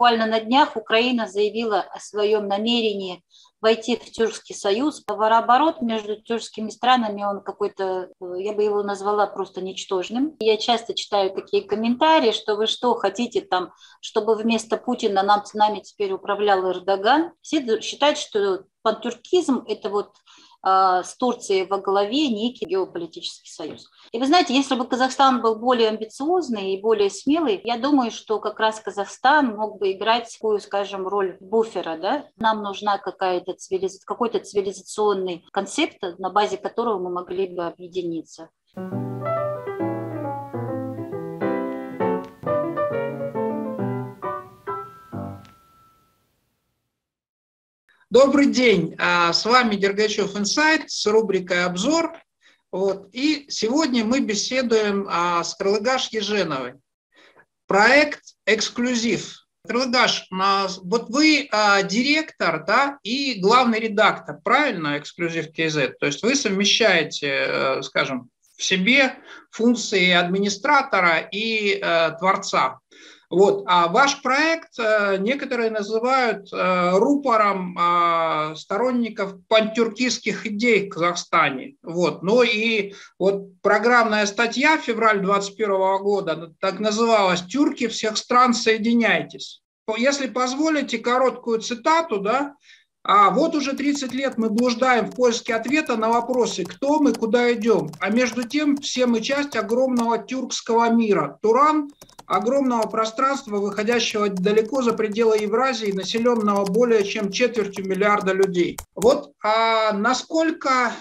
буквально на днях Украина заявила о своем намерении войти в Тюркский союз. Товарооборот между тюркскими странами, он какой-то, я бы его назвала просто ничтожным. Я часто читаю такие комментарии, что вы что, хотите там, чтобы вместо Путина нами теперь управлял Эрдоган. Все считают, что пантюркизм – это вот с Турцией во главе некий геополитический союз. И вы знаете, если бы Казахстан был более амбициозный и более смелый, я думаю, что как раз Казахстан мог бы играть такую, скажем, роль буфера. Да? Нам нужна какой-то цивилизационный концепт, на базе которого мы могли бы объединиться. Добрый день, с вами Дергачев Инсайт с рубрикой «Обзор». И сегодня мы беседуем с Кырлыгаш Еженовой. Проект «Эксклюзив». Кырлыгаш, вот вы директор, да, и главный редактор, правильно, «Эксклюзив КЗ»? То есть вы совмещаете, скажем, в себе функции администратора и творца. А ваш проект некоторые называют рупором сторонников пантюркистских идей в Казахстане. Программная статья февраль 2021 года так называлась «Тюрки всех стран, соединяйтесь». Если позволите короткую цитату, да, вот уже 30 лет мы блуждаем в поиске ответа на вопросы, кто мы, куда идем. А между тем все мы часть огромного тюркского мира. Туран – огромного пространства, выходящего далеко за пределы Евразии, населенного более чем 250 миллиона людей. Насколько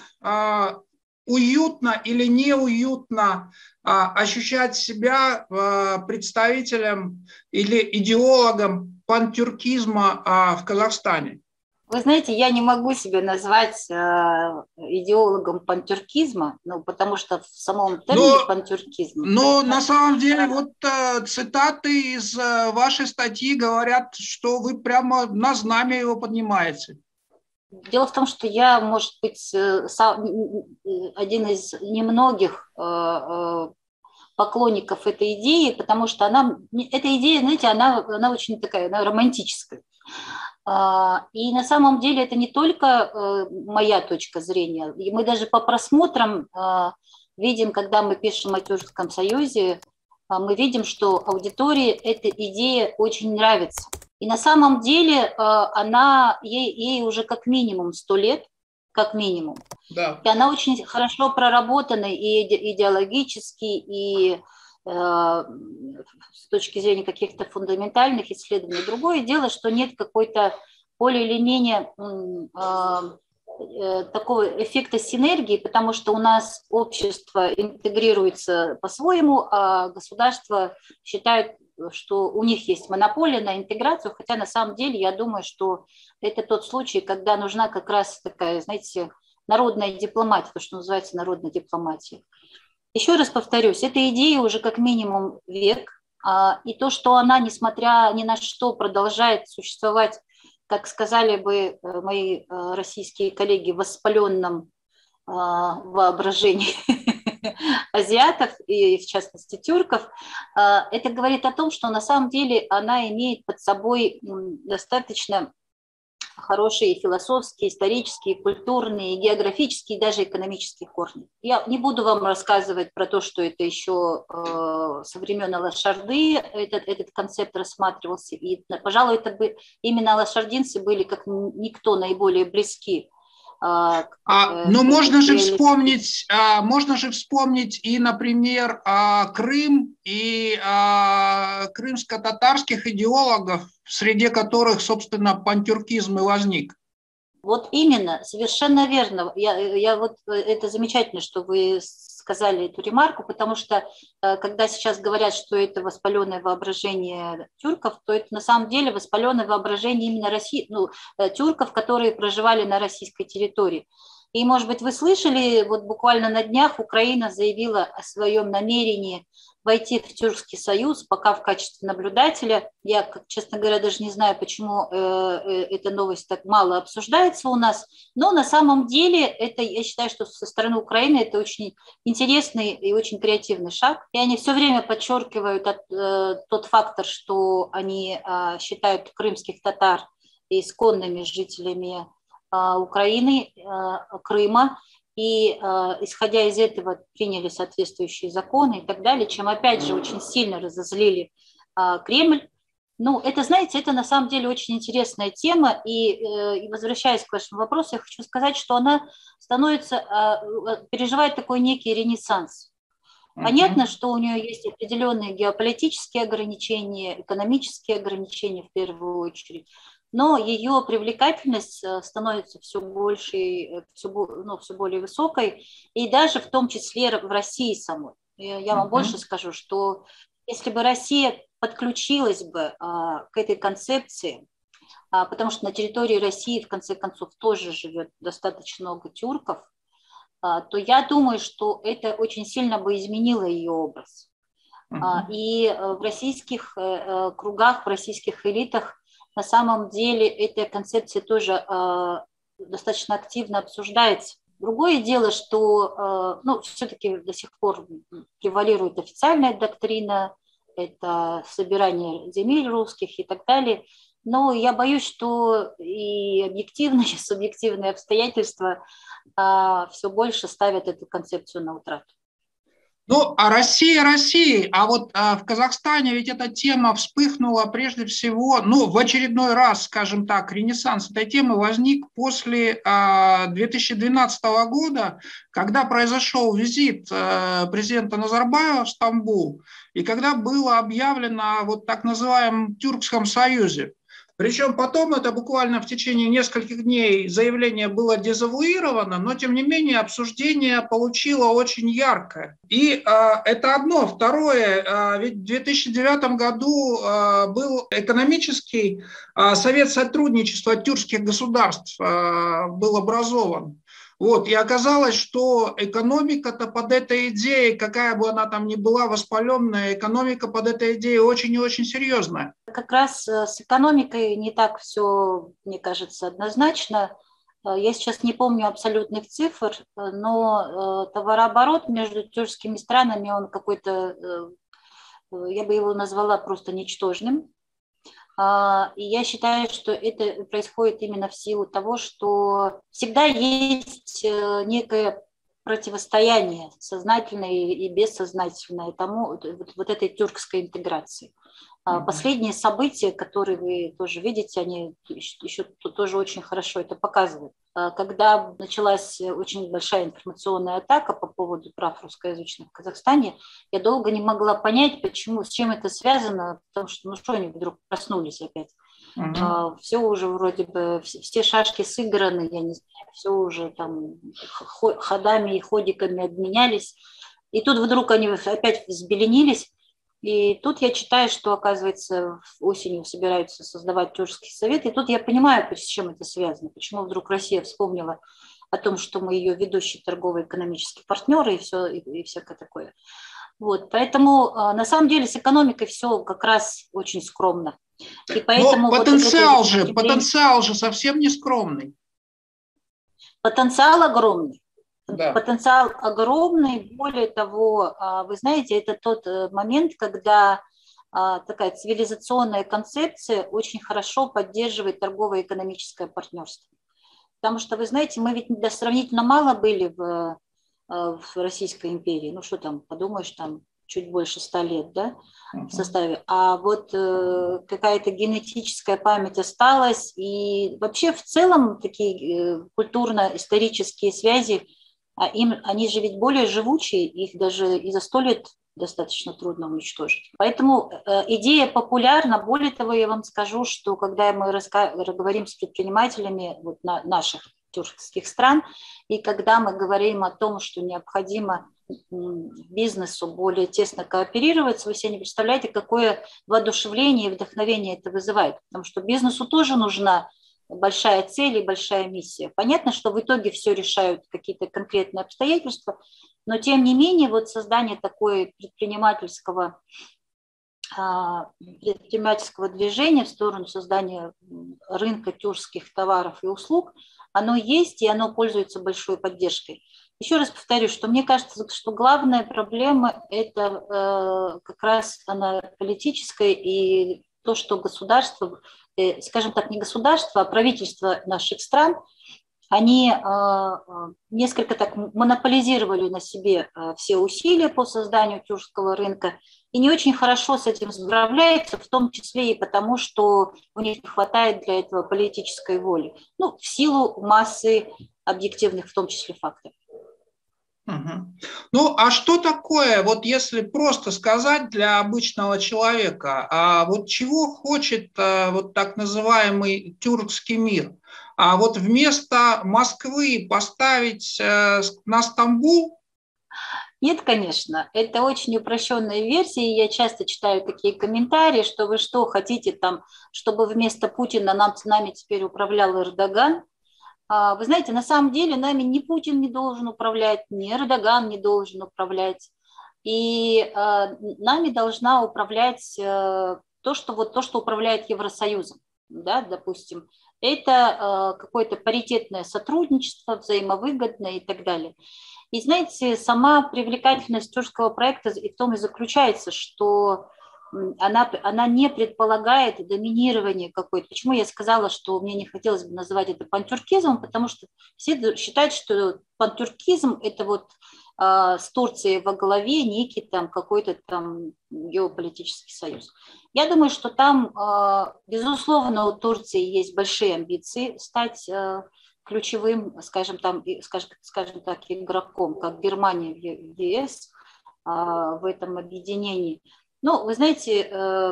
уютно или неуютно ощущать себя представителем или идеологом пантюркизма в Казахстане? Вы знаете, я не могу себя назвать идеологом пантюркизма, потому что в самом термине пантюркизм. Но на самом деле цитаты из вашей статьи говорят, что вы прямо на знамя его поднимаете. Дело в том, что я, может быть, один из немногих поклонников этой идеи, потому что эта идея, знаете, она очень такая, она романтическая. И на самом деле это не только моя точка зрения. И мы даже по просмотрам видим, когда мы пишем о Тюркском союзе, мы видим, что аудитории эта идея очень нравится. И на самом деле ей уже как минимум 100 лет, как минимум. Да. И она очень хорошо проработана и идеологически, и с точки зрения каких-то фундаментальных исследований. Другое дело, что нет какой-то более или менее такого эффекта синергии, потому что у нас общество интегрируется по-своему, а государство считает, что у них есть монополия на интеграцию, хотя на самом деле я думаю, что это тот случай, когда нужна как раз такая, знаете, народная дипломатия, то, что называется народная дипломатия. Еще раз повторюсь, эта идея уже как минимум век, и то, что она, несмотря ни на что, продолжает существовать, как сказали бы мои российские коллеги, в воспаленном воображении азиатов и, в частности, тюрков, это говорит о том, что на самом деле она имеет под собой достаточно хорошие философские, исторические, культурные, географические и даже экономические корни. Я не буду вам рассказывать про то, что это еще со времен Алашарды этот концепт рассматривался. И, пожалуй, именно алашардинцы были как никто наиболее близки. Но можно же вспомнить и, например, Крым и крымско-татарских идеологов, среди которых, собственно, пантюркизм и возник. Вот именно, совершенно верно. Это замечательно, что вы сказали эту ремарку, потому что когда сейчас говорят, что это воспаленное воображение тюрков, то это на самом деле воспаленное воображение именно тюрков, которые проживали на российской территории. И, может быть, вы слышали, вот буквально на днях Украина заявила о своем намерении войти в Тюркский союз, пока в качестве наблюдателя. Я, честно говоря, даже не знаю, почему эта новость так мало обсуждается у нас, но на самом деле это, я считаю, что со стороны Украины это очень интересный и очень креативный шаг. И они все время подчеркивают тот фактор, что они считают крымских татар исконными жителями Украины, Крыма, и, исходя из этого, приняли соответствующие законы и так далее, чем, опять же, очень сильно разозлили Кремль. Ну, это, знаете, это на самом деле очень интересная тема, и возвращаясь к вашему вопросу, я хочу сказать, что она переживает такой некий ренессанс. Понятно, что у нее есть определенные геополитические ограничения, экономические ограничения в первую очередь, но ее привлекательность становится все больше, все более высокой, и даже в том числе в России самой. Я вам больше скажу, что если бы Россия подключилась бы к этой концепции, потому что на территории России, в конце концов, тоже живет достаточно много тюрков, то я думаю, что это очень сильно бы изменило ее образ. И в российских кругах, в российских элитах на самом деле эта концепция тоже достаточно активно обсуждается. Другое дело, что все-таки до сих пор превалирует официальная доктрина, это собирание земель русских и так далее. Но я боюсь, что и объективные, и субъективные обстоятельства все больше ставят эту концепцию на утрату. Ну, а Россия. А вот в Казахстане ведь эта тема вспыхнула прежде всего, в очередной раз, скажем так, ренессанс этой темы возник после 2012 года, когда произошел визит президента Назарбаева в Стамбул, и когда было объявлено о вот так называемом Тюркском союзе. Причем потом это буквально в течение нескольких дней заявление было дезавуировано, но тем не менее обсуждение получило очень яркое. И это одно. Второе, ведь в 2009 году был экономический совет сотрудничества тюркских государств, был образован. Вот, и оказалось, что экономика-то под этой идеей, какая бы она там ни была воспаленная, экономика под этой идеей очень и очень серьезная. Как раз с экономикой не так все, мне кажется, однозначно. Я сейчас не помню абсолютных цифр, но товарооборот между тюркскими странами, он какой-то, я бы его назвала просто ничтожным. И я считаю, что это происходит именно в силу того, что всегда есть некое противостояние сознательное и бессознательное тому, вот этой тюркской интеграции. Последние события, которые вы тоже видите, они еще тоже очень хорошо это показывают. Когда началась очень большая информационная атака по поводу прав русскоязычных в Казахстане, я долго не могла понять, почему, с чем это связано, потому что, что они вдруг проснулись опять. Все уже вроде бы, все шашки сыграны, я не знаю, все уже там ходами и ходиками обменялись. И тут вдруг они опять взбеленились. И тут я читаю, что, оказывается, осенью собираются создавать Тюркский совет. И тут я понимаю, с чем это связано, почему вдруг Россия вспомнила о том, что мы ее ведущий торгово-экономический партнер и всякое такое. Вот, поэтому на самом деле с экономикой все как раз очень скромно. И поэтому потенциал же совсем не скромный. Потенциал огромный. Да. Потенциал огромный. Более того, вы знаете, это тот момент, когда такая цивилизационная концепция очень хорошо поддерживает торгово-экономическое партнерство. Потому что, вы знаете, мы ведь сравнительно мало были в Российской империи. Ну что там, подумаешь, там чуть больше 100 лет, да, в составе. А вот какая-то генетическая память осталась. И вообще в целом такие культурно-исторические связи, они же ведь более живучие, их даже и за 100 лет достаточно трудно уничтожить. Поэтому идея популярна. Более того, я вам скажу, что когда мы говорим с предпринимателями наших тюркских стран, и когда мы говорим о том, что необходимо бизнесу более тесно кооперироваться, вы себе не представляете, какое воодушевление и вдохновение это вызывает. Потому что бизнесу тоже нужна большая цель и большая миссия. Понятно, что в итоге все решают какие-то конкретные обстоятельства, но тем не менее вот создание такой предпринимательского движения в сторону создания рынка тюркских товаров и услуг, оно есть и оно пользуется большой поддержкой. Еще раз повторю, что мне кажется, что главная проблема – это как раз она политическая, и то, что государство, скажем так, не государство, а правительство наших стран, они несколько так монополизировали на себе все усилия по созданию тюркского рынка и не очень хорошо с этим справляются, в том числе и потому, что у них не хватает для этого политической воли, ну, в силу массы объективных, в том числе, факторов. Угу. Ну, а что такое, вот если просто сказать для обычного человека, а вот чего хочет вот так называемый тюркский мир? А вот вместо Москвы поставить на Стамбул? Нет, конечно, это очень упрощенная версия, и я часто читаю такие комментарии, что вы что, хотите там, чтобы вместо Путина нами теперь управлял Эрдоган? Вы знаете, на самом деле нами ни Путин не должен управлять, ни Эрдоган не должен управлять. И нами должна управлять то, что управляет Евросоюзом, да, допустим. Это какое-то паритетное сотрудничество, взаимовыгодное и так далее. И знаете, сама привлекательность тюркского проекта и в том и заключается, что она не предполагает доминирование какое-то. Почему я сказала, что мне не хотелось бы называть это пантюркизмом, потому что все считают, что пантюркизм – это вот с Турцией во главе некий там какой-то там геополитический союз. Я думаю, что там, безусловно, у Турции есть большие амбиции стать ключевым, скажем так, игроком, как Германия в ЕС, в этом объединении. Ну, вы знаете,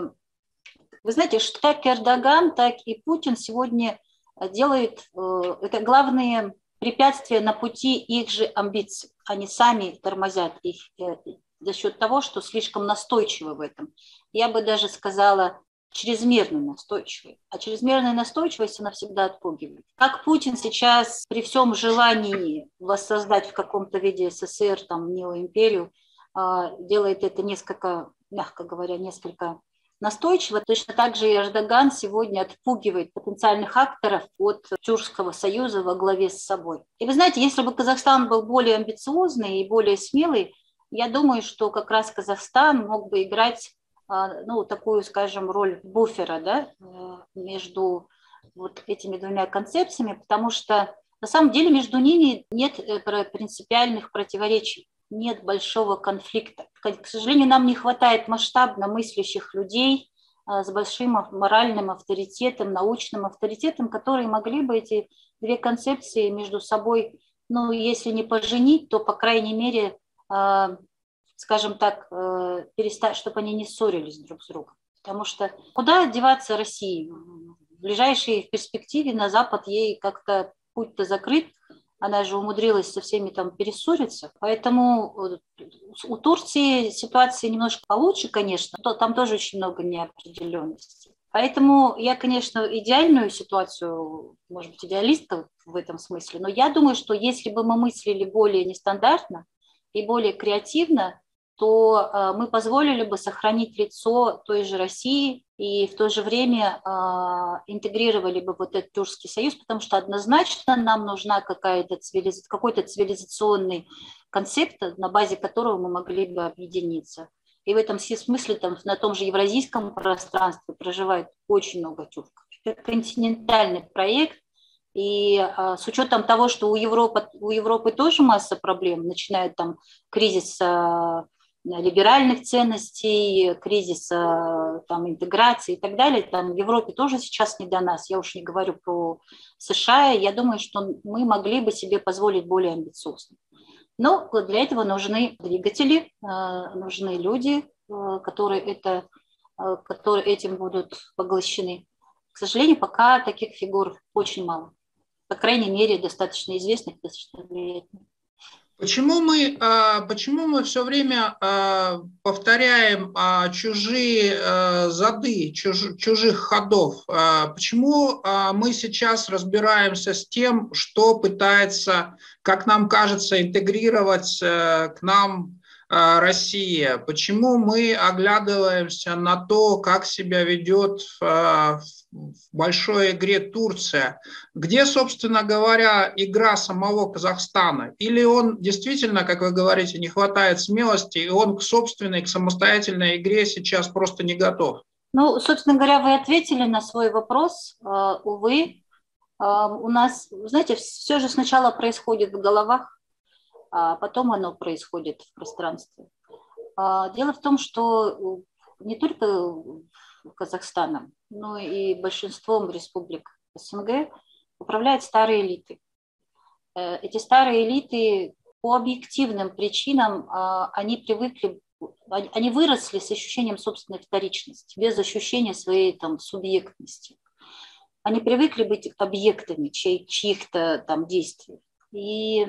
что так Эрдоган, так и Путин сегодня делают, это главные препятствия на пути их же амбиций. Они сами тормозят их за счет того, что слишком настойчивы в этом. Я бы даже сказала, чрезмерно настойчивой. А чрезмерная настойчивость, она всегда отпугивает. Как Путин сейчас при всем желании воссоздать в каком-то виде СССР, там, неоимперию, делает это несколько, мягко говоря, несколько настойчиво. Точно так же и Эрдоган сегодня отпугивает потенциальных акторов от Тюркского союза во главе с собой. И вы знаете, если бы Казахстан был более амбициозный и более смелый, я думаю, что как раз Казахстан мог бы играть такую, скажем, роль буфера, да, между вот этими двумя концепциями, потому что на самом деле между ними нет принципиальных противоречий, нет большого конфликта. К сожалению, нам не хватает масштабно мыслящих людей с большим моральным авторитетом, научным авторитетом, которые могли бы эти две концепции между собой, ну, если не поженить, то, по крайней мере, скажем так, перестать, чтобы они не ссорились друг с другом. Потому что куда деваться России? В ближайшей перспективе на Запад ей как-то путь-то закрыт, она же умудрилась со всеми там перессориться. Поэтому у Турции ситуация немножко получше, конечно, но там тоже очень много неопределенностей. Поэтому я, конечно, идеальную ситуацию, может быть, идеалистка в этом смысле, но я думаю, что если бы мы мыслили более нестандартно и более креативно, то мы позволили бы сохранить лицо той же России и в то же время интегрировали бы вот этот Тюркский союз, потому что однозначно нам нужна какой-то цивилизационный концепт, на базе которого мы могли бы объединиться. И в этом смысле там, на том же евразийском пространстве проживает очень много тюрков. Это континентальный проект, и с учетом того, что у Европы тоже масса проблем, начиная там кризиса либеральных ценностей, кризиса там, интеграции и так далее. Там в Европе тоже сейчас не до нас. Я уж не говорю про США. Я думаю, что мы могли бы себе позволить более амбициозно. Но для этого нужны двигатели, нужны люди, которые этим будут поглощены. К сожалению, пока таких фигур очень мало. По крайней мере, достаточно известных, достаточно влиятельных. Почему мы все время повторяем чужие зады, чужих ходов? Почему мы сейчас разбираемся с тем, что пытается, как нам кажется, интегрировать к нам Россия? Почему мы оглядываемся на то, как себя ведет в большой игре Турция? Где, собственно говоря, игра самого Казахстана? Или он действительно, как вы говорите, не хватает смелости, и он к собственной, к самостоятельной игре сейчас просто не готов? Ну, собственно говоря, вы ответили на свой вопрос. Увы, у нас, знаете, все же сначала происходит в головах, а потом оно происходит в пространстве. Дело в том, что не только Казахстаном, но и большинством республик СНГ управляют старые элиты. Эти старые элиты по объективным причинам, они выросли с ощущением собственной вторичности, без ощущения своей там субъектности. Они привыкли быть объектами чьих-то там действий. И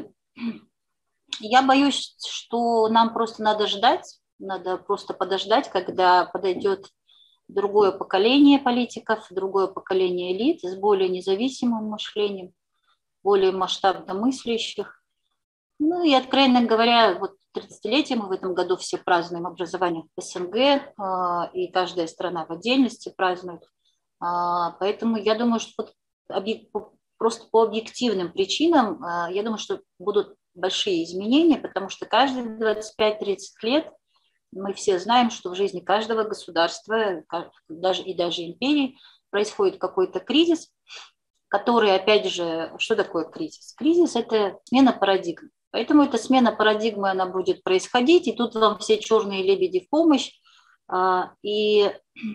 я боюсь, что нам просто надо ждать, надо просто подождать, когда подойдет другое поколение политиков, другое поколение элит с более независимым мышлением, более масштабно мыслящих. Ну и, откровенно говоря, вот 30-летие мы в этом году все празднуем образование в СНГ, и каждая страна в отдельности празднует. Поэтому я думаю, что просто по объективным причинам, я думаю, что будут большие изменения, потому что каждые 25-30 лет мы все знаем, что в жизни каждого государства, даже империи, происходит какой-то кризис, который, опять же, что такое кризис? Кризис – это смена парадигмы. Поэтому эта смена парадигмы, она будет происходить, и тут вам все черные лебеди в помощь, и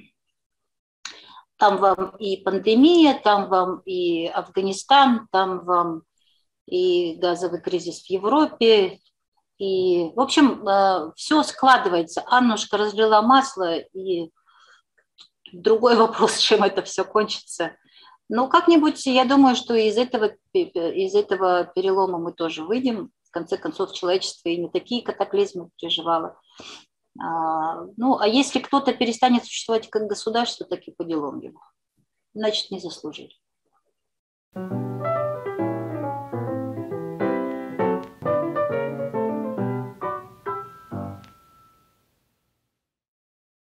там вам и пандемия, там вам и Афганистан, там вам и газовый кризис в Европе. И, в общем, все складывается. Аннушка разлила масло, и другой вопрос, чем это все кончится. Но как-нибудь, я думаю, что из этого перелома мы тоже выйдем. В конце концов, человечество и не такие катаклизмы переживало. Ну, а если кто-то перестанет существовать как государство, так и по делам его. Значит, не заслужили.